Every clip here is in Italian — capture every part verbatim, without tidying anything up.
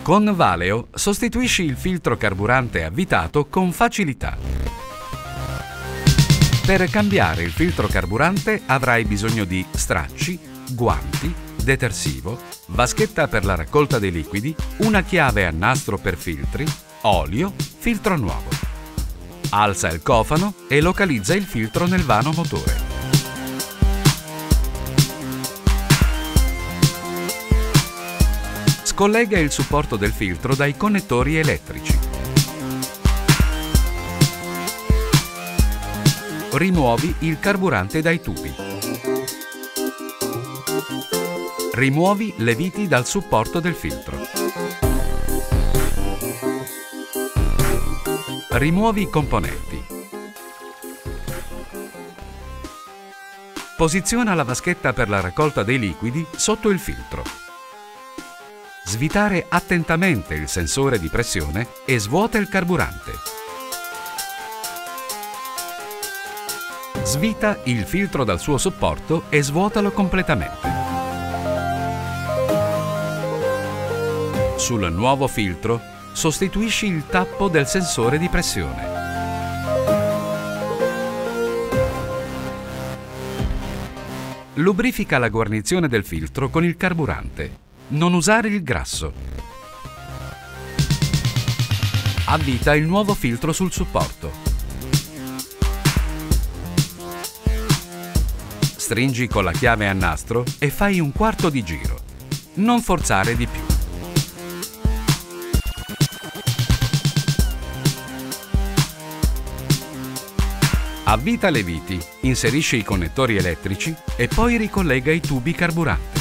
Con Valeo sostituisci il filtro carburante avvitato con facilità. Per cambiare il filtro carburante avrai bisogno di stracci, guanti, detersivo, vaschetta per la raccolta dei liquidi, una chiave a nastro per filtri, olio, filtro nuovo. Alza il cofano e localizza il filtro nel vano motore. Scollega il supporto del filtro dai connettori elettrici. Rimuovi il carburante dai tubi. Rimuovi le viti dal supporto del filtro. Rimuovi i componenti. Posiziona la vaschetta per la raccolta dei liquidi sotto il filtro. Svitare attentamente il sensore di pressione e svuota il carburante. Svita il filtro dal suo supporto e svuotalo completamente. Sul nuovo filtro sostituisci il tappo del sensore di pressione. Lubrifica la guarnizione del filtro con il carburante. Non usare il grasso. Avvita il nuovo filtro sul supporto. Stringi con la chiave a nastro e fai un quarto di giro. Non forzare di più. Avvita le viti, inserisci i connettori elettrici e poi ricollega i tubi carburante.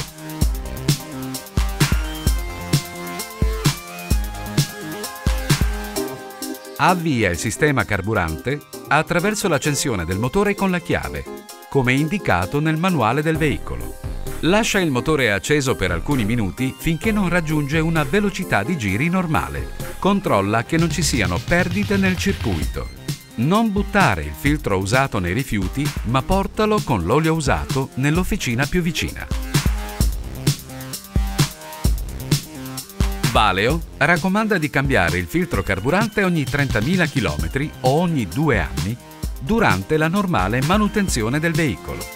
Avvia il sistema carburante attraverso l'accensione del motore con la chiave, come indicato nel manuale del veicolo. Lascia il motore acceso per alcuni minuti finché non raggiunge una velocità di giri normale. Controlla che non ci siano perdite nel circuito. Non buttare il filtro usato nei rifiuti, ma portalo con l'olio usato nell'officina più vicina. Valeo raccomanda di cambiare il filtro carburante ogni trentamila chilometri o ogni due anni durante la normale manutenzione del veicolo.